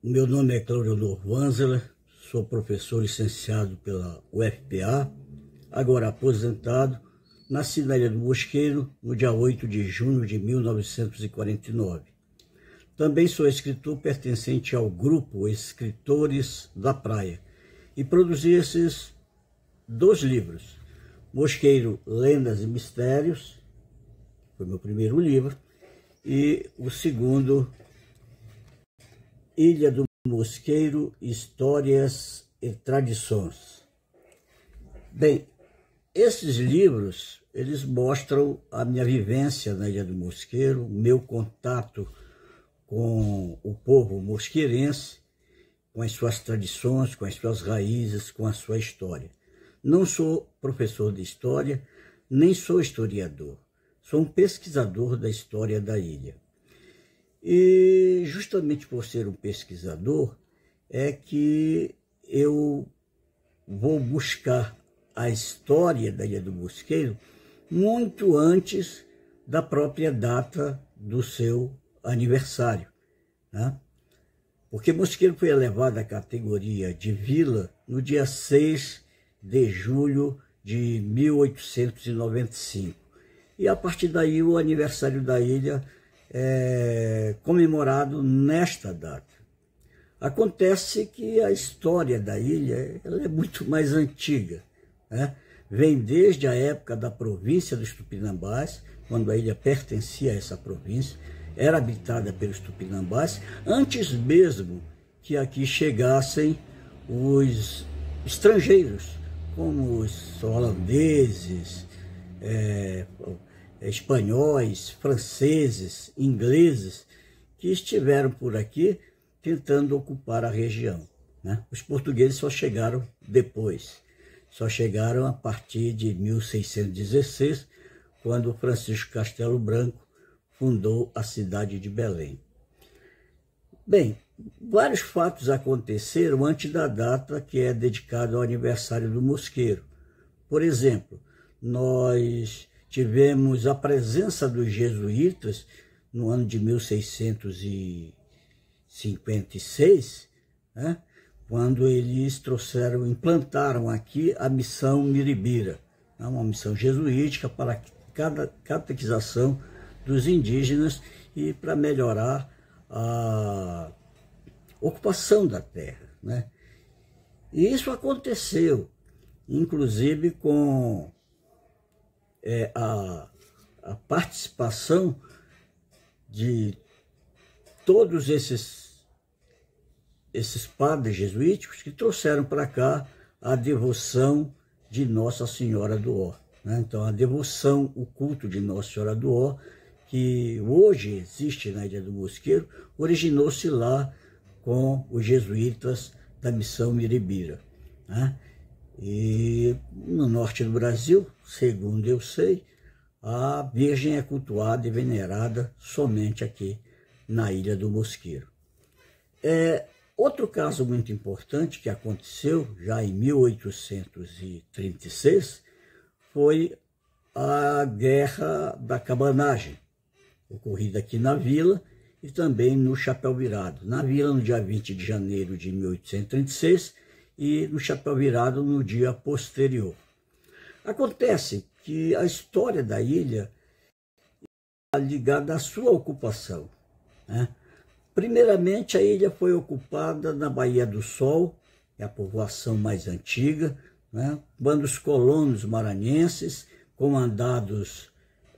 Meu nome é Cláudio Vanzeler, sou professor licenciado pela UFPA, agora aposentado, nasci na Ilha do Mosqueiro no dia 8 de junho de 1949. Também sou escritor pertencente ao grupo Escritores da Praia e produzi esses 2 livros, Mosqueiro, Lendas e Mistérios, foi meu primeiro livro, e o segundo, Ilha do Mosqueiro, Histórias e Tradições. Bem, esses livros, eles mostram a minha vivência na Ilha do Mosqueiro, o meu contato com o povo mosqueirense, com as suas tradições, com as suas raízes, com a sua história. Não sou professor de história, nem sou historiador. Sou um pesquisador da história da ilha. E justamente por ser um pesquisador, é que eu vou buscar a história da Ilha do Mosqueiro muito antes da própria data do seu aniversário, né? Porque Mosqueiro foi elevado à categoria de vila no dia 6 de julho de 1895. E a partir daí o aniversário da ilha é comemorado nesta data. Acontece que a história da ilha ela é muito mais antiga, né? Vem desde a época da província dos Tupinambás, quando a ilha pertencia a essa província, era habitada pelos Tupinambás, antes mesmo que aqui chegassem os estrangeiros, como os holandeses, espanhóis, franceses, ingleses, que estiveram por aqui tentando ocupar a região, né? Os portugueses só chegaram depois, só chegaram a partir de 1616, quando Francisco Castelo Branco fundou a cidade de Belém. Bem, vários fatos aconteceram antes da data que é dedicada ao aniversário do Mosqueiro. Por exemplo, nós tivemos a presença dos jesuítas no ano de 1656, né, quando eles implantaram aqui a missão Miribira, né, uma missão jesuítica para a catequização dos indígenas e para melhorar a ocupação da terra, né? E isso aconteceu, inclusive com a participação de todos esses padres jesuíticos que trouxeram para cá a devoção de Nossa Senhora do Ó, né? Então, a devoção, o culto de Nossa Senhora do Ó, que hoje existe na Ilha do Mosqueiro, originou-se lá com os jesuítas da missão Miribira, né? E no norte do Brasil, segundo eu sei, a Virgem é cultuada e venerada somente aqui na Ilha do Mosqueiro. Outro caso muito importante que aconteceu já em 1836 foi a Guerra da Cabanagem, ocorrida aqui na vila e também no Chapéu Virado. Na vila no dia 20 de janeiro de 1836 e no Chapéu Virado no dia posterior. Acontece que a história da ilha está ligada à sua ocupação, né? Primeiramente, a ilha foi ocupada na Baía do Sol, que é a povoação mais antiga, né, quando os colonos maranhenses, comandados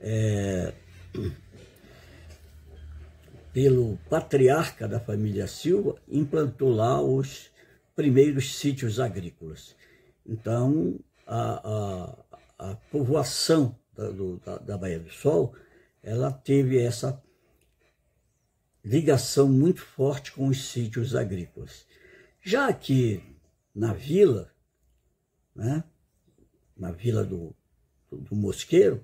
pelo patriarca da família Silva, implantou lá os primeiros sítios agrícolas. Então, a povoação da Baía do Sol, ela teve essa ligação muito forte com os sítios agrícolas. Já aqui na vila, né, na vila do Mosqueiro,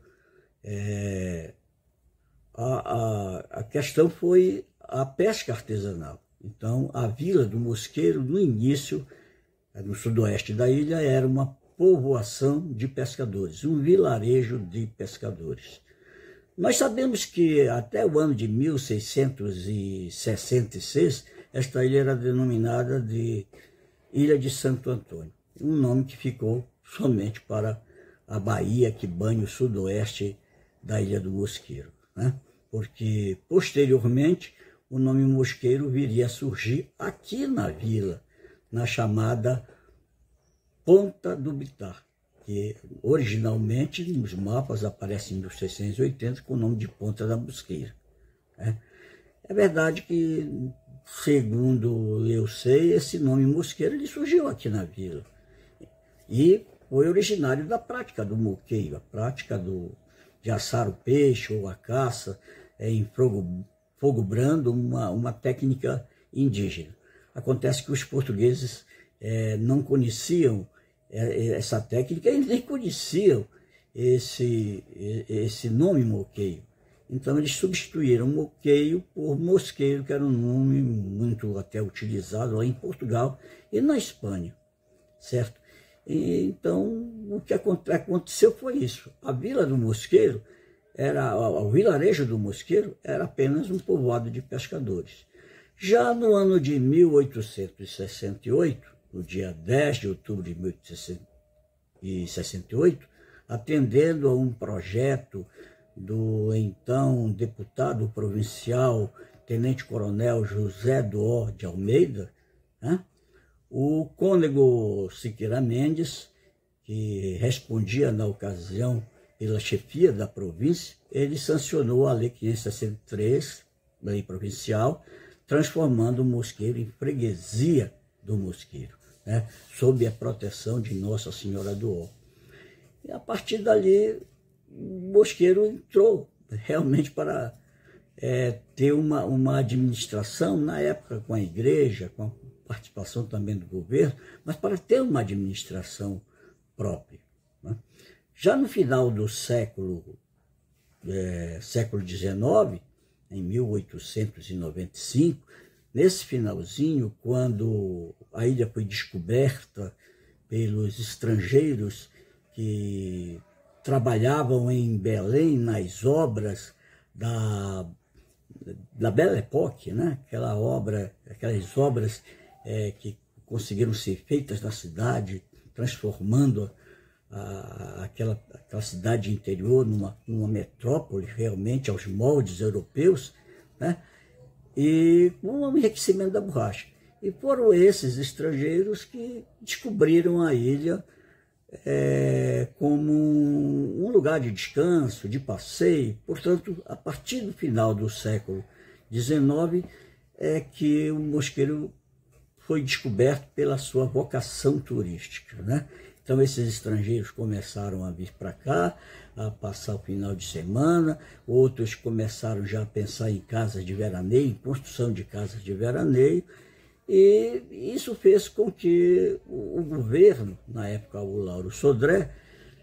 a questão foi a pesca artesanal. Então, a vila do Mosqueiro, no início, no sudoeste da ilha, era uma povoação de pescadores, um vilarejo de pescadores. Nós sabemos que até o ano de 1666 esta ilha era denominada de Ilha de Santo Antônio, um nome que ficou somente para a baía que banha o sudoeste da Ilha do Mosqueiro, né? Porque posteriormente o nome Mosqueiro viria a surgir aqui na vila, na chamada Ponta do Bitar, que originalmente nos mapas aparece em 1680 com o nome de Ponta da Mosqueira, né? É verdade que, segundo eu sei, esse nome Mosqueiro ele surgiu aqui na vila e foi originário da prática do moqueio, a prática de assar o peixe ou a caça em fogo brando, uma técnica indígena. Acontece que os portugueses não conheciam essa técnica e nem conheciam esse nome moqueio. Então eles substituíram moqueio por mosqueiro, que era um nome muito até utilizado lá em Portugal e na Espanha, certo? E, então o que aconteceu foi isso. A Vila do Mosqueiro, o vilarejo do Mosqueiro era apenas um povoado de pescadores. Já no ano de 1868, no dia 10 de outubro de 1868, atendendo a um projeto do então deputado provincial, tenente-coronel José Duó de Almeida, né? O cônego Siqueira Mendes, que respondia na ocasião pela chefia da província, ele sancionou a Lei 563, lei provincial, transformando o Mosqueiro em freguesia do Mosqueiro, né? Sob a proteção de Nossa Senhora do Ó. E a partir dali, o Mosqueiro entrou realmente para ter uma administração, na época com a igreja, com a participação também do governo, mas para ter uma administração própria, né? Já no final do século XIX, em 1895, nesse finalzinho, quando a ilha foi descoberta pelos estrangeiros que trabalhavam em Belém nas obras da Belle Époque, né? Aquelas obras que conseguiram ser feitas na cidade, transformando aquela cidade interior numa metrópole realmente aos moldes europeus, né? E com o enriquecimento da borracha. E foram esses estrangeiros que descobriram a ilha como um lugar de descanso, de passeio. Portanto, a partir do final do século XIX é que o Mosqueiro foi descoberto pela sua vocação turística, né? Então esses estrangeiros começaram a vir para cá, a passar o final de semana, outros começaram já a pensar em casas de veraneio, em construção de casas de veraneio, e isso fez com que o governo, na época o Lauro Sodré,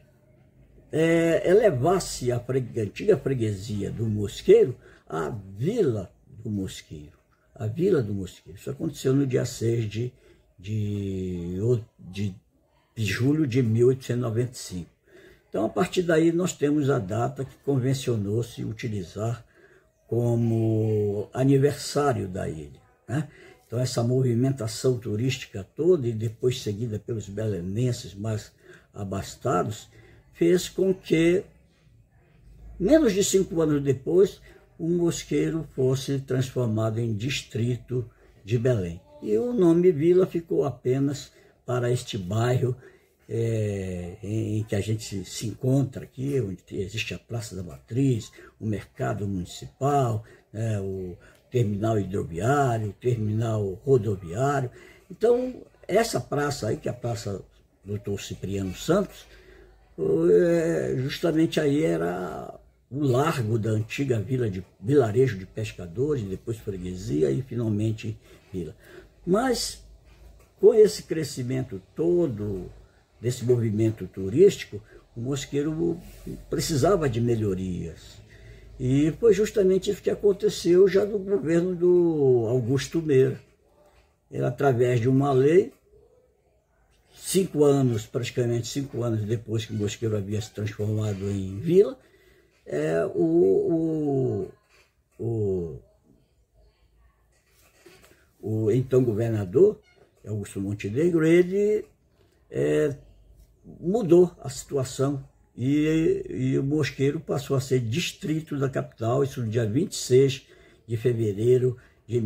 elevasse a antiga freguesia do Mosqueiro à Vila do Mosqueiro. A Vila do Mosqueiro. Isso aconteceu no dia 6 de julho de 1895. Então, a partir daí, nós temos a data que convencionou-se utilizar como aniversário da ilha, né? Então, essa movimentação turística toda, e depois seguida pelos belenenses mais abastados, fez com que, menos de 5 anos depois, o Mosqueiro fosse transformado em distrito de Belém. E o nome Vila ficou apenas para este bairro em que a gente se encontra aqui, onde existe a Praça da Matriz, o Mercado Municipal, o terminal hidroviário, o terminal rodoviário. Então, essa praça aí, que é a Praça Doutor Cipriano Santos, justamente aí era o largo da antiga vilarejo de pescadores, depois freguesia e finalmente vila. Mas com esse crescimento todo, desse movimento turístico, o Mosqueiro precisava de melhorias. E foi justamente isso que aconteceu já no governo do Augusto Meira. Ele, através de uma lei, praticamente 5 anos depois que o Mosqueiro havia se transformado em vila, o o então governador, Augusto Montenegro, ele mudou a situação e o Mosqueiro passou a ser distrito da capital, isso no dia 26 de fevereiro de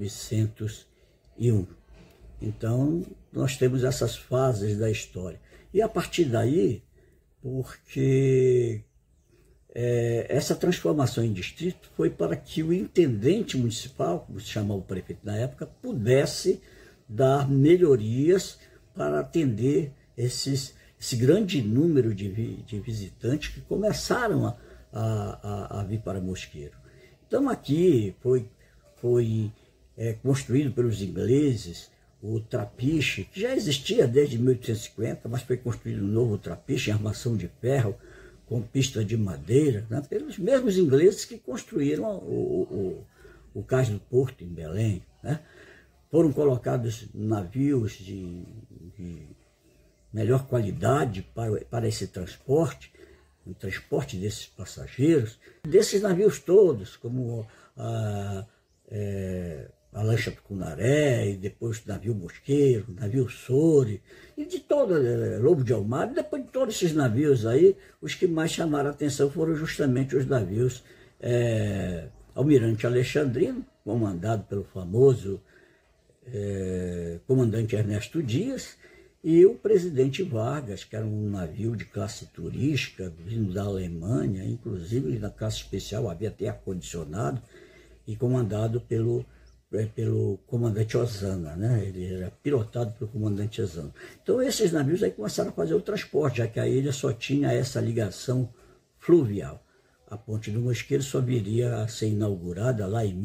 1901. Então, nós temos essas fases da história. E a partir daí, porque essa transformação em distrito foi para que o intendente municipal, como se chamava o prefeito na época, pudesse dar melhorias para atender esse grande número de visitantes que começaram a vir para Mosqueiro. Então aqui foi construído pelos ingleses o trapiche, que já existia desde 1850, mas foi construído um novo trapiche em armação de ferro, com pista de madeira, né, pelos mesmos ingleses que construíram o Cais do Porto, em Belém. Né. Foram colocados navios de melhor qualidade para esse transporte, o transporte desses passageiros, desses navios todos, como a lancha Tucunaré, e depois o navio Mosqueiro, o navio Soure, e de todo, Lobo de Almada, depois de todos esses navios aí, os que mais chamaram a atenção foram justamente os navios Almirante Alexandrino, comandado pelo famoso comandante Ernesto Dias, e o Presidente Vargas, que era um navio de classe turística, vindo da Alemanha, inclusive na classe especial havia até ar-condicionado, e comandado pelo comandante Osana, né? Ele era pilotado pelo comandante Osana. Então esses navios aí começaram a fazer o transporte, já que a ilha só tinha essa ligação fluvial. A Ponte do Mosqueiro só viria a ser inaugurada lá em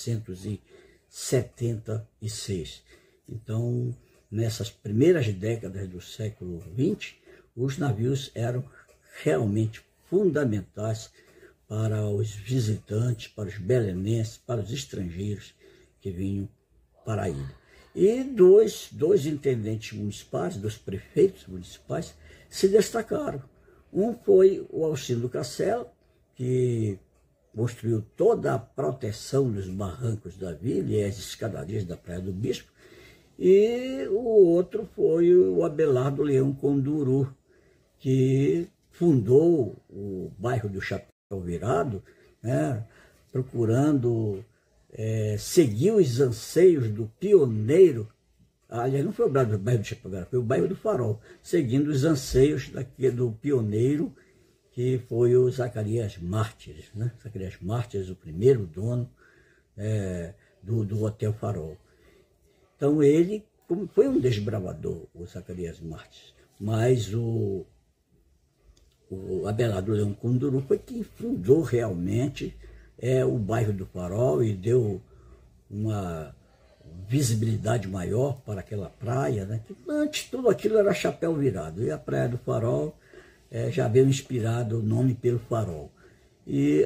1976. Então, nessas primeiras décadas do século XX, os navios eram realmente fundamentais para os visitantes, para os belenenses, para os estrangeiros que vinham para a ilha. E dois intendentes municipais, dois prefeitos municipais, se destacaram. Um foi o Alcindo Castelo, que construiu toda a proteção dos barrancos da vila e as escadarias da Praia do Bispo, e o outro foi o Abelardo Leão Conduru, que fundou o bairro do Chapéu Virado, né, procurando seguir os anseios do pioneiro. Aliás, não foi o bairro do Chapéu Virado, foi o bairro do Farol, seguindo os anseios do pioneiro, que foi o Zacarias Mártires, né? Zacarias Mártires, o primeiro dono do Hotel Farol. Então ele foi um desbravador, o Zacarias Mártires, mas o Abelardo Leão Conduru foi quem fundou realmente o bairro do Farol e deu uma visibilidade maior para aquela praia, né? Que antes tudo aquilo era Chapéu Virado, e a Praia do Farol já veio inspirado o nome pelo farol. E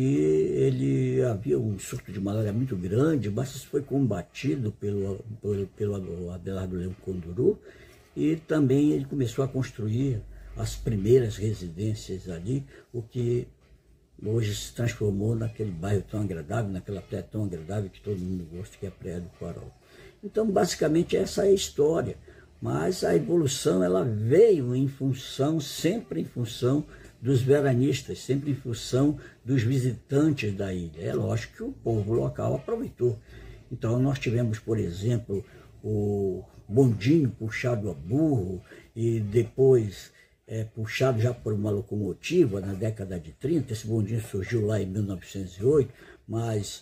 ali havia um surto de malária muito grande, mas isso foi combatido pelo Abelardo Leão Conduru, e também ele começou a construir as primeiras residências ali, o que hoje se transformou naquele bairro tão agradável, naquela praia tão agradável que todo mundo gosta, que é a Praia do Farol. Então, basicamente, essa é a história. Mas a evolução ela veio sempre em função dos veranistas, sempre em função dos visitantes da ilha. É lógico que o povo local aproveitou. Então nós tivemos, por exemplo, o bondinho puxado a burro e depois puxado já por uma locomotiva na década de 30. Esse bondinho surgiu lá em 1908, mas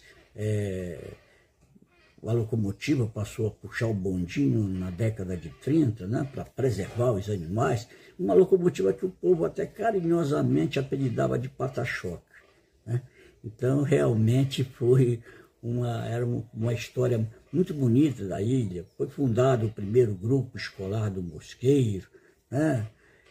a locomotiva passou a puxar o bondinho na década de 30, né, para preservar os animais. Uma locomotiva que o povo até carinhosamente apelidava de pata-choque, né? Então, realmente era uma história muito bonita da ilha. Foi fundado o primeiro grupo escolar do Mosqueiro, né?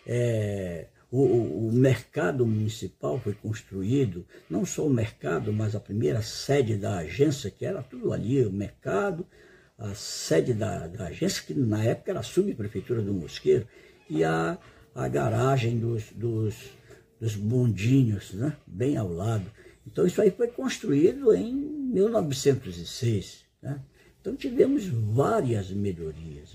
O mercado municipal foi construído, não só o mercado, mas a primeira sede da agência, que era tudo ali, o mercado, a sede da agência, que na época era a subprefeitura do Mosqueiro, e a garagem dos bondinhos, né, bem ao lado. Então isso aí foi construído em 1906, né? Então tivemos várias melhorias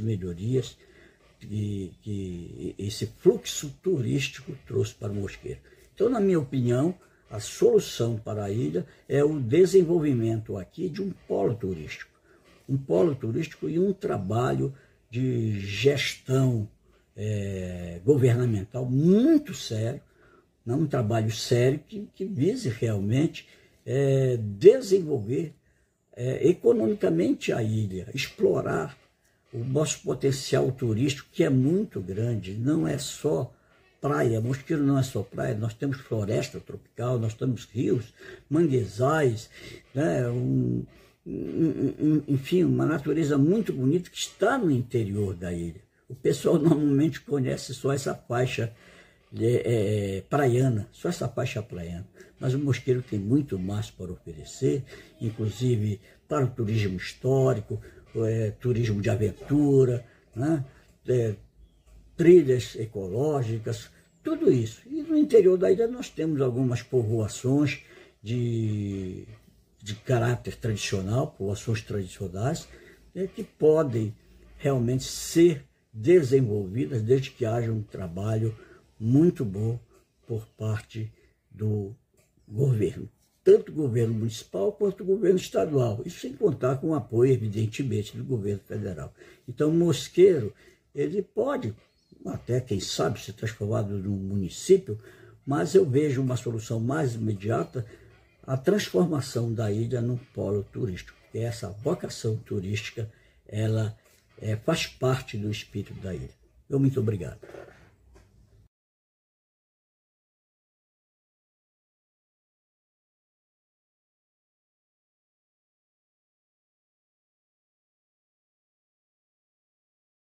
que esse fluxo turístico trouxe para o Mosqueiro. Então, na minha opinião, a solução para a ilha é o desenvolvimento aqui de um polo turístico e um trabalho de gestão governamental muito sério, um trabalho sério que vise realmente desenvolver economicamente a ilha, explorar o nosso potencial turístico, que é muito grande. Não é só praia, Mosqueiro não é só praia, nós temos floresta tropical, nós temos rios, manguezais, né? Enfim, uma natureza muito bonita que está no interior da ilha. O pessoal normalmente conhece só essa faixa praiana, só essa faixa praiana. Mas o Mosqueiro tem muito mais para oferecer, inclusive para o turismo histórico, turismo de aventura, né? Trilhas ecológicas, tudo isso. E no interior da ilha nós temos algumas povoações de caráter tradicional, povoações tradicionais, que podem realmente ser desenvolvidas desde que haja um trabalho muito bom por parte do governo, tanto o governo municipal quanto o governo estadual, isso sem contar com o apoio, evidentemente, do governo federal. Então, Mosqueiro, ele pode, até quem sabe, ser transformado num município, mas eu vejo uma solução mais imediata, a transformação da ilha num polo turístico, porque essa vocação turística, ela faz parte do espírito da ilha. Muito obrigado.